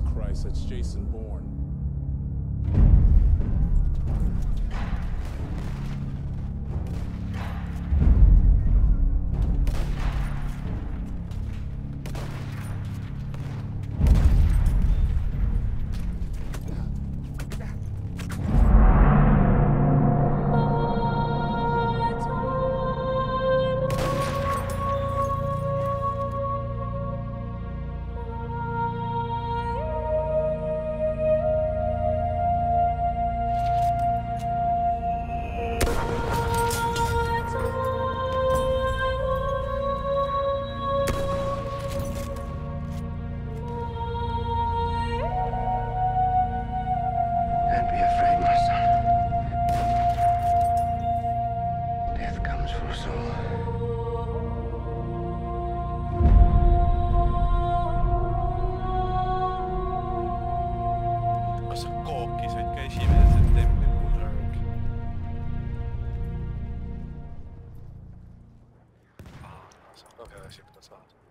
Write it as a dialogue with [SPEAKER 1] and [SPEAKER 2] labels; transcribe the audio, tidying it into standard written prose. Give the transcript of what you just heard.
[SPEAKER 1] Christ, that's Jason Bourne.
[SPEAKER 2] Don't be afraid, my son. Death comes for us all.
[SPEAKER 3] Kas sa kooki sõid ka 1. septembrikuus värk? Sa on ka hea asi, mida saad.